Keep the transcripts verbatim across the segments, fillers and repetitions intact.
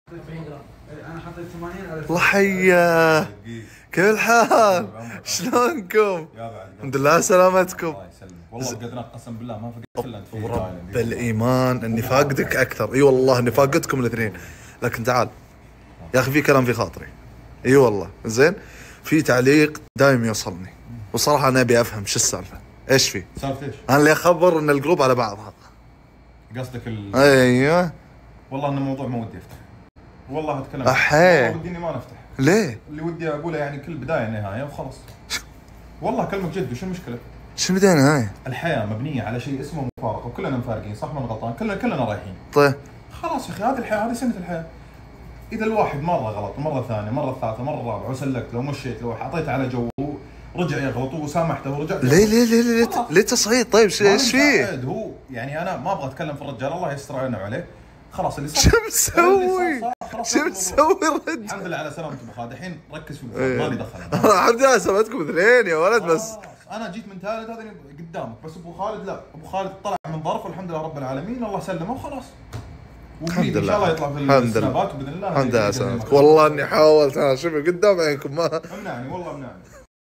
انا حطيت ثمانين على الله حيا، كيف الحال؟ شلونكم؟ الحمد لله سلامتكم. الله يسلمك والله فقدناك قسم بالله ما فقدت الا انت. ورب الايمان اني فاقدك اكثر. اي والله اني فاقدكم الاثنين. لكن تعال يا اخي، في كلام في خاطري. اي والله زين. في تعليق دايم يوصلني وصراحه انا ابي افهم شو السالفه، ايش في؟ سالفه ايش؟ انا اللي اخبر ان الجروب على بعضها. قصدك ال... ايوه والله انه موضوع ما ودي افتح. والله اتكلم احيه ودي اني ما نفتح. ليه؟ اللي ودي اقوله يعني كل بدايه نهايه وخلاص. والله كلمك جد، وش المشكله؟ شو بدينا هاي؟ الحياه مبنيه على شيء اسمه مفارقه، وكلنا مفارقين صح ولا غلطان؟ كلنا كلنا رايحين. طيب خلاص يا اخي، هذه الحياه، هذه سنه الحياه. اذا الواحد مره غلط، مره ثانيه، مره ثالثه، مره رابعه، وسلكت له ومشيت له وحطيت على جو ورجع يغلط وسامحته ورجعت. ليه ليه ليه ليه ليه تصعيد؟ طيب ايش فيه؟ هو يعني انا ما ابغى اتكلم في الرجال، الله يستر علينا وعليه. خلاص اللي صار شو مسوي؟ شو مسوي الرجال؟ الحمد لله على سلامتك ابو خالد. الحين ركز في ابو ما لي دخل. الحمد لله سلامتكم اثنين يا ولد. بس انا جيت من ثالث هذا قدامك، بس ابو خالد لا، ابو خالد طلع من ظرف والحمد لله رب العالمين، الله سلمه وخلاص. الحمد لله ان شاء الله يطلع في السنابات باذن الله. الحمد لله سلامتك. والله اني حاولت انا اشوفه قدام عينكم ما امنعني والله امنعني.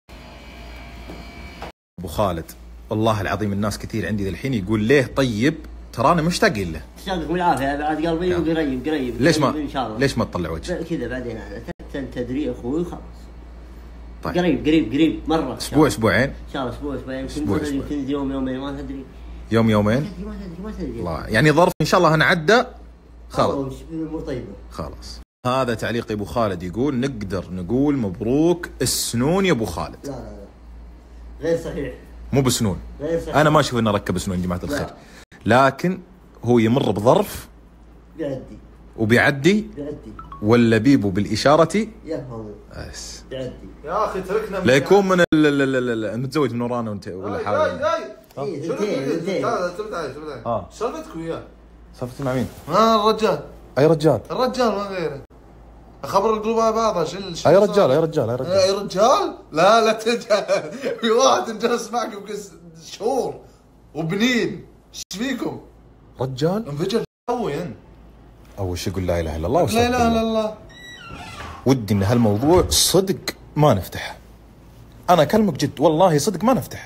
ابو خالد والله العظيم الناس كثير عندي الحين يقول ليه طيب، ترانا مشتاقين له. يعطيكم العافيه بعد قلبي، وقريب قريب ليش ما ان شاء الله. ليش ما تطلع وجه كذا بعدين انا تدري اخوي خلاص. طيب قريب قريب قريب مره. اسبوع اسبوعين ان شاء الله اسبوع اسبوعين. اسبوع يمكن يوم يومين ما تدري. يوم يومين ما تدري ما تدري الله، يعني ظرف ان شاء الله هنعدى خلاص. مو طيبه خلاص. هذا تعليق ابو خالد يقول نقدر نقول مبروك السنون يا ابو خالد. لا لا لا غير صحيح. مو بسنون، غير صحيح. انا ما اشوف انه ركب سنون يا جماعه الخير، لكن هو يمر بظرف بيعدي وبيعدي بيعدي ولا بيبو بالاشاره يفهم بس بيعدي. يا اخي تركنا لا يكون من المتزوج من ورانا وانت ولا حاجه. ايه شنو زين تعال تعال تعال اه سالفتك وياه. سالفتي مع مين؟ ها الرجال اي رجال؟ الرجال ما غيره. اخبر القلوب على بعضها. شو اي رجال اي رجال اي رجال اي رجال؟ لا لا تجهل. في واحد جلس معك يمكن شهور وبنين. ايش فيكم؟ رجال انفجر قوي انت. اول شيء يقول لا اله الا الله. لا اله الا الله. ودي ان هالموضوع صدق ما نفتحه. انا اكلمك جد والله صدق ما نفتحه.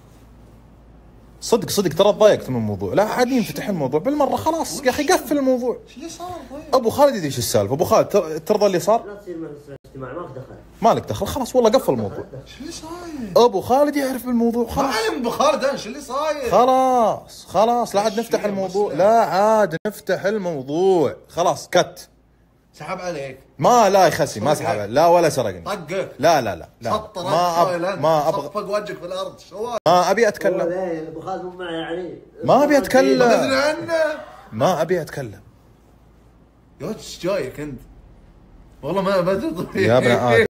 صدق صدق ترى تضايقت من الموضوع. لا عاد ينفتح الموضوع بالمره خلاص يا اخي، قفل الموضوع. ايش اللي صار طيب؟ ابو خالد يدري ايش السالفه. ابو خالد ترضى اللي صار؟ لا تصير اجتماع ما في دخل. مالك دخل خلاص والله قفل الموضوع. ايش اللي صاير؟ ابو خالد يعرف بالموضوع ما خلاص. علم ابو خالد ايش اللي صاير؟ خلاص خلاص لا عاد نفتح الموضوع. لا عاد نفتح الموضوع خلاص كت. سحب عليك. ما لا يخسي ما سحب لا ولا سرقني. طقك. لا لا لا لا سطر ما أب... ما ابغى. صفق وجهك في الارض. شو ما ابي اتكلم. ابو خالد مو معي يعني. ما ابي اتكلم. تدري عنه؟ ما ابي اتكلم. يا ايش جايك انت؟ والله ما بدري. يا ابن آدم